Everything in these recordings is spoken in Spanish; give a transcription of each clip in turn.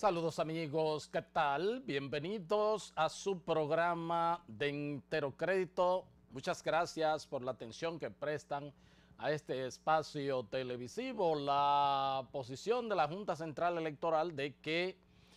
Saludos amigos, ¿qué tal? Bienvenidos a su programa de Interocrédito. Muchas gracias por la atención que prestan a este espacio televisivo. La posición de la Junta Central Electoral de que,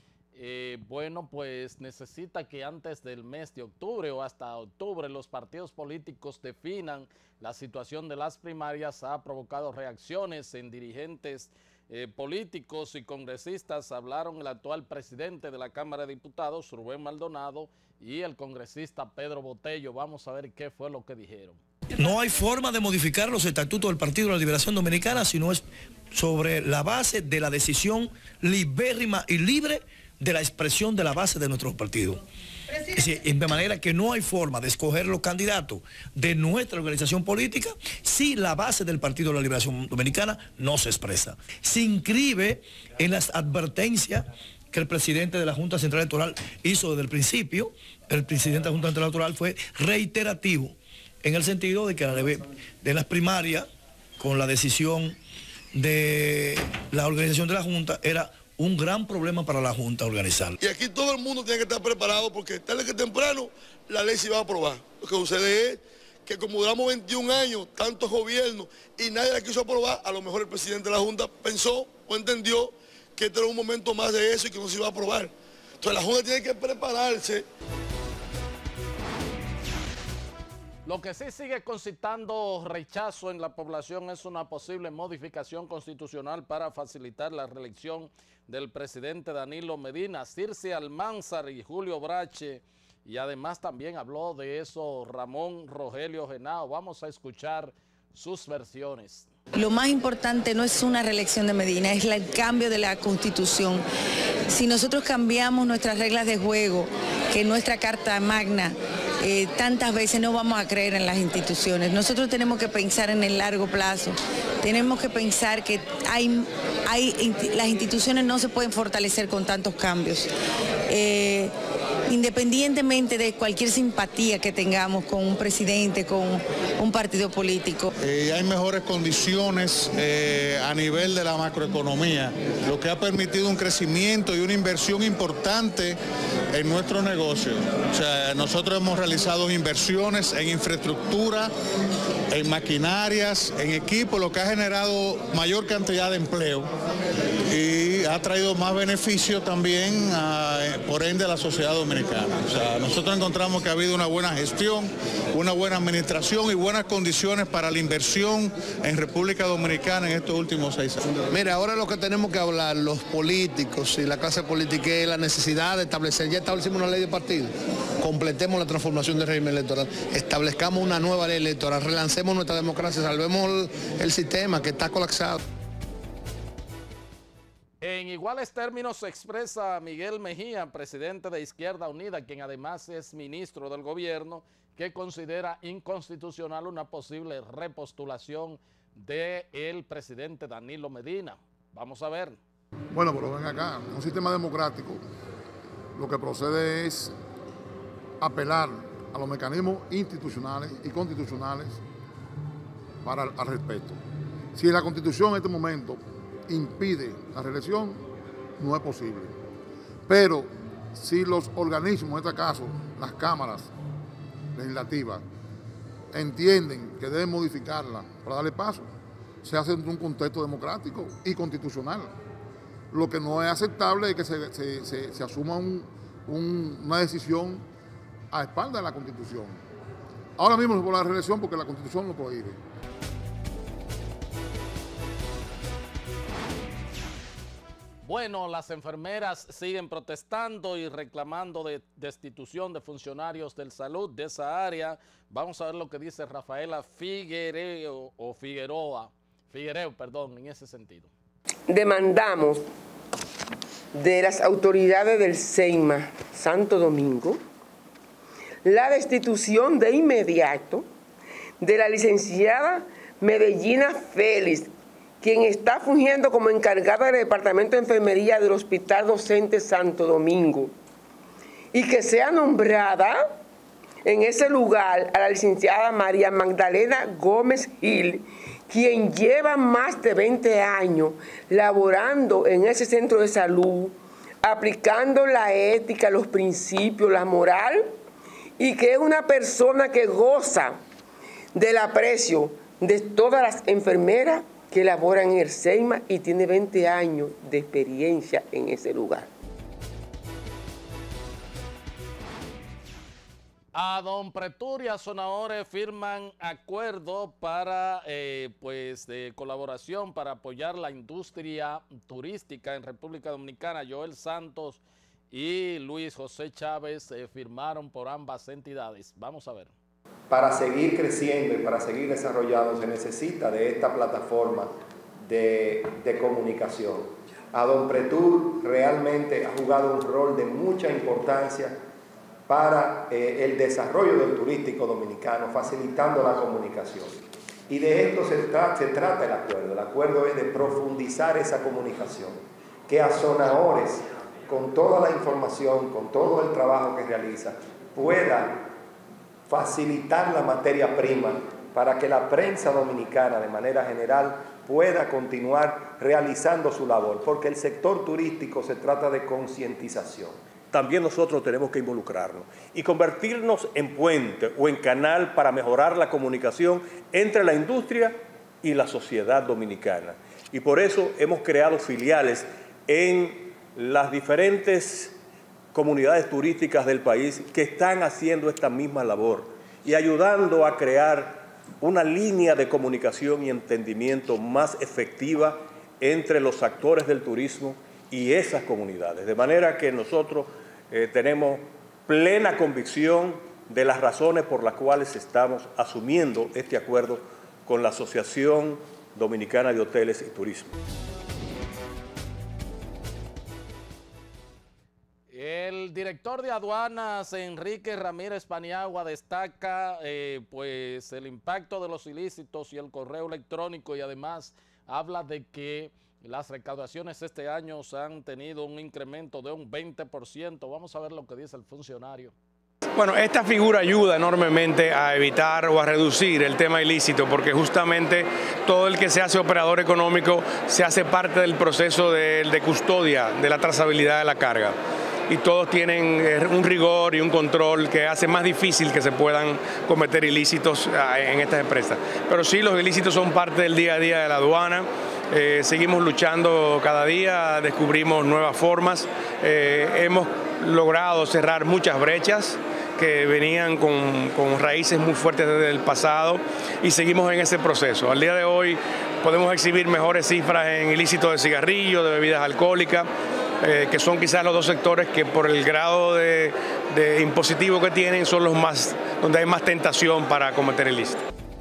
pues necesita que antes del mes de octubre o hasta octubre los partidos políticos definan la situación de las primarias ha provocado reacciones en dirigentes políticos y congresistas. Hablaron el actual presidente de la Cámara de Diputados, Rubén Maldonado, y el congresista Pedro Botello. Vamos a ver qué fue lo que dijeron. No hay forma de modificar los estatutos del Partido de la Liberación Dominicana, sino es sobre la base de la decisión libérrima y libre de la expresión de la base de nuestro partido. Es decir, de manera que no hay forma de escoger los candidatos de nuestra organización política si la base del Partido de la Liberación Dominicana no se expresa. Se inscribe en las advertencias que el presidente de la Junta Central Electoral hizo desde el principio. El presidente de la Junta Central Electoral fue reiterativo en el sentido de que de las primarias, con la decisión de la organización de la Junta, era un gran problema para la Junta organizar. Y aquí todo el mundo tiene que estar preparado porque tarde que temprano la ley se va a aprobar. Lo que sucede es que como duramos 21 años, tantos gobiernos, y nadie la quiso aprobar, a lo mejor el presidente de la Junta pensó o entendió que este era un momento más de eso y que no se iba a aprobar. Entonces la Junta tiene que prepararse. Lo que sí sigue concitando rechazo en la población es una posible modificación constitucional para facilitar la reelección del presidente Danilo Medina. Circe Almanzar y Julio Brache, y además también habló de eso Ramón Rogelio Genao. Vamos a escuchar sus versiones. Lo más importante no es una reelección de Medina, es el cambio de la Constitución. Si nosotros cambiamos nuestras reglas de juego, que nuestra Carta Magna, tantas veces no vamos a creer en las instituciones. Nosotros tenemos que pensar en el largo plazo. Tenemos que pensar que las instituciones no se pueden fortalecer con tantos cambios. Independientemente de cualquier simpatía que tengamos con un presidente, con un partido político. Hay mejores condiciones a nivel de la macroeconomía, lo que ha permitido un crecimiento y una inversión importante en nuestro negocio. O sea, nosotros hemos realizado inversiones en infraestructura, en maquinarias, en equipo, lo que ha generado mayor cantidad de empleo y ha traído más beneficio también, por ende, a la sociedad dominicana. O sea, nosotros encontramos que ha habido una buena gestión, una buena administración y buenas condiciones para la inversión en República Dominicana en estos últimos 6 años. Mira, ahora lo que tenemos que hablar, los políticos y la clase política, es la necesidad de establecer, ya establecimos una ley de partido, completemos la transformación del régimen electoral, establezcamos una nueva ley electoral, relancemos nuestra democracia, salvemos el sistema que está colapsado. En iguales términos se expresa Miguel Mejía, presidente de Izquierda Unida, quien además es ministro del gobierno, que considera inconstitucional una posible repostulación del presidente Danilo Medina. Vamos a ver. Bueno, pero ven acá, un sistema democrático lo que procede es apelar a los mecanismos institucionales y constitucionales al respeto. Si la Constitución en este momento impide la reelección, no es posible. Pero si los organismos, en este caso las cámaras legislativas, entienden que deben modificarla para darle paso, se hace en un contexto democrático y constitucional. Lo que no es aceptable es que se asuma una decisión a espaldas de la Constitución. Ahora mismo es por la reelección porque la Constitución lo prohíbe. Bueno, las enfermeras siguen protestando y reclamando destitución de funcionarios de salud de esa área. Vamos a ver lo que dice Rafaela Figuereo, en ese sentido. Demandamos de las autoridades del CEIMA Santo Domingo la destitución de inmediato de la licenciada Medellina Félix, quien está fungiendo como encargada del Departamento de Enfermería del Hospital Docente Santo Domingo, y que sea nombrada en ese lugar a la licenciada María Magdalena Gómez Gil, quien lleva más de 20 años laborando en ese centro de salud, aplicando la ética, los principios, la moral, y que es una persona que goza del aprecio de todas las enfermeras que laboran en el SEIMA y tiene 20 años de experiencia en ese lugar. A don Pretur y a Sonahores firman acuerdo para de colaboración para apoyar la industria turística en República Dominicana. Joel Santos y Luis José Chávez firmaron por ambas entidades. Vamos a ver. Para seguir creciendo y para seguir desarrollando se necesita de esta plataforma de comunicación. A don Pretur realmente ha jugado un rol de mucha importancia para el desarrollo del turístico dominicano, facilitando la comunicación. Y de esto se trata el acuerdo. El acuerdo es de profundizar esa comunicación, que a Sonahores, con toda la información, con todo el trabajo que realiza, pueda facilitar la materia prima para que la prensa dominicana, de manera general, pueda continuar realizando su labor, porque el sector turístico se trata de concientización. También nosotros tenemos que involucrarnos y convertirnos en puente o en canal para mejorar la comunicación entre la industria y la sociedad dominicana. Y por eso hemos creado filiales en las diferentes comunidades turísticas del país que están haciendo esta misma labor y ayudando a crear una línea de comunicación y entendimiento más efectiva entre los actores del turismo y esas comunidades. De manera que nosotros tenemos plena convicción de las razones por las cuales estamos asumiendo este acuerdo con la Asociación Dominicana de Hoteles y Turismo. El director de aduanas, Enrique Ramírez Paniagua, destaca el impacto de los ilícitos y el correo electrónico, y además habla de que las recaudaciones este año han tenido un incremento de un 20%. Vamos a ver lo que dice el funcionario. Bueno, esta figura ayuda enormemente a evitar o a reducir el tema ilícito, porque justamente todo el que se hace operador económico se hace parte del proceso de custodia de la trazabilidad de la carga. Y todos tienen un rigor y un control que hace más difícil que se puedan cometer ilícitos en estas empresas. Pero sí, los ilícitos son parte del día a día de la aduana. Seguimos luchando cada día, descubrimos nuevas formas. Hemos logrado cerrar muchas brechas que venían con raíces muy fuertes desde el pasado y seguimos en ese proceso. Al día de hoy podemos exhibir mejores cifras en ilícitos de cigarrillos, de bebidas alcohólicas, que son quizás los dos sectores que por el grado de impositivo que tienen son los más, donde hay más tentación para cometer ilícitos.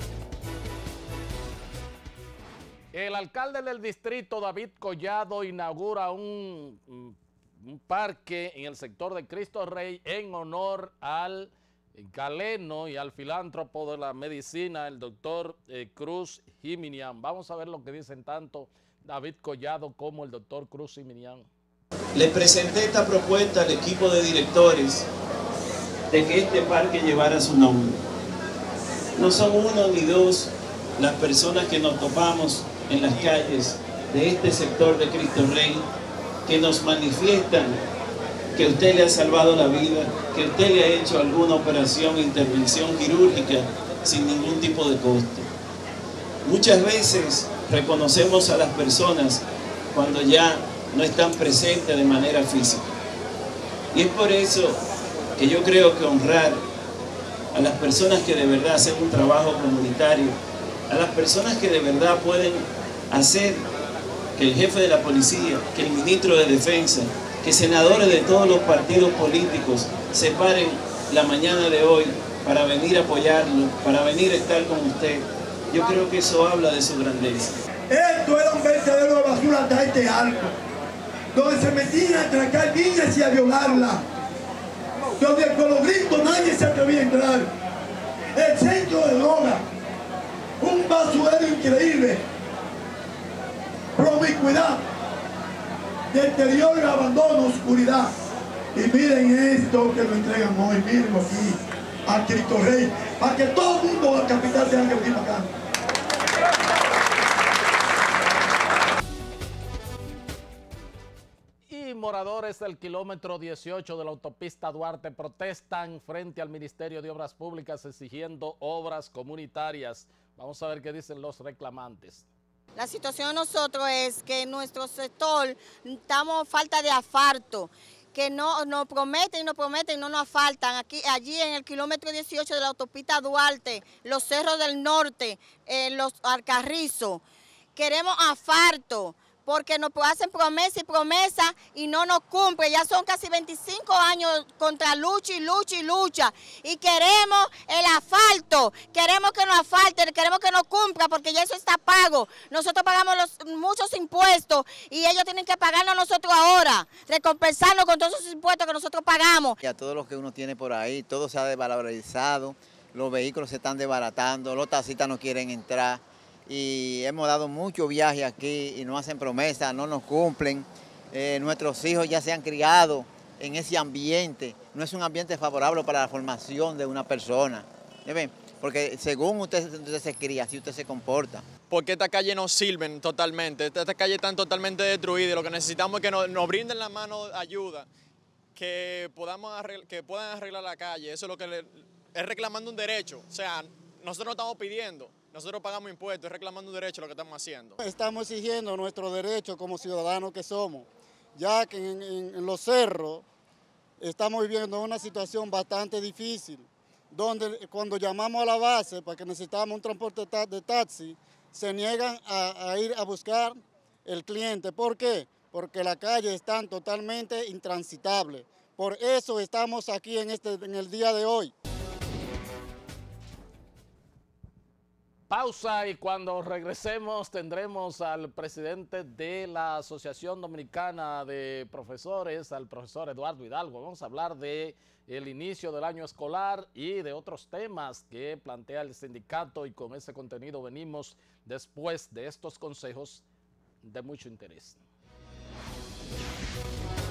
El alcalde del distrito, David Collado, inaugura un parque en el sector de Cristo Rey en honor al galeno y al filántropo de la medicina, el doctor Cruz Jiminián. Vamos a ver lo que dicen tanto David Collado como el doctor Cruz Jiminián. Le presenté esta propuesta al equipo de directores de que este parque llevara su nombre. No son uno ni dos las personas que nos topamos en las calles de este sector de Cristo Rey que nos manifiestan que usted le ha salvado la vida, que usted le ha hecho alguna operación, intervención quirúrgica sin ningún tipo de costo. Muchas veces reconocemos a las personas cuando ya no están presentes de manera física. Y es por eso que yo creo que honrar a las personas que de verdad hacen un trabajo comunitario, a las personas que de verdad pueden hacer que el jefe de la policía, que el ministro de Defensa, que senadores de todos los partidos políticos se paren la mañana de hoy para venir a apoyarlo, para venir a estar con usted. Yo creo que eso habla de su grandeza. Esto era un vertedero de basura hasta este arco, donde se metían a atracar niñas y a violarlas, donde con los gritos nadie se atrevía a entrar. El centro de droga, un basurero increíble, promiscuidad, deterioro, abandono, oscuridad. Y miren esto que lo entregan hoy, miren aquí, a Cristo Rey, para que todo el mundo de la capital tenga que venir acá. moradores del kilómetro 18 de la autopista Duarte protestan frente al Ministerio de Obras Públicas exigiendo obras comunitarias. Vamos a ver qué dicen los reclamantes. La situación de nosotros es que en nuestro sector estamos falta de asfalto, que nos prometen y no nos asfaltan. Allí en el kilómetro 18 de la autopista Duarte, los cerros del norte, los Alcarrizos, queremos asfalto, porque nos hacen promesa y promesa y no nos cumplen. Ya son casi 25 años contra lucha y lucha y lucha. Y queremos el asfalto, queremos que nos asfalten, queremos que nos cumpla, porque ya eso está pago. Nosotros pagamos muchos impuestos y ellos tienen que pagarnos a nosotros ahora, recompensarnos con todos esos impuestos que nosotros pagamos. Y a todo lo que uno tiene por ahí, todo se ha desvalorizado, los vehículos se están desbaratando, los taxistas no quieren entrar. Y hemos dado mucho viaje aquí y nos hacen promesas, no nos cumplen. Nuestros hijos ya se han criado en ese ambiente, no es un ambiente favorable para la formación de una persona. ¿Ven? Porque según usted se cría, así usted se comporta. Porque estas calles no sirven totalmente, estas calles están totalmente destruidas y lo que necesitamos es que nos brinden la mano de ayuda, que puedan arreglar la calle. Eso es lo que es reclamando un derecho, o sea, nosotros no estamos pidiendo. Nosotros pagamos impuestos, reclamando un derecho lo que estamos haciendo. Estamos exigiendo nuestro derecho como ciudadanos que somos, ya que en los cerros estamos viviendo una situación bastante difícil, donde cuando llamamos a la base para que necesitamos un transporte de taxi, se niegan a ir a buscar el cliente. ¿Por qué? Porque las calles están totalmente intransitables. Por eso estamos aquí en el día de hoy. Pausa y cuando regresemos tendremos al presidente de la Asociación Dominicana de Profesores, al profesor Eduardo Hidalgo. Vamos a hablar de el inicio del año escolar y de otros temas que plantea el sindicato, y con ese contenido venimos después de estos consejos de mucho interés.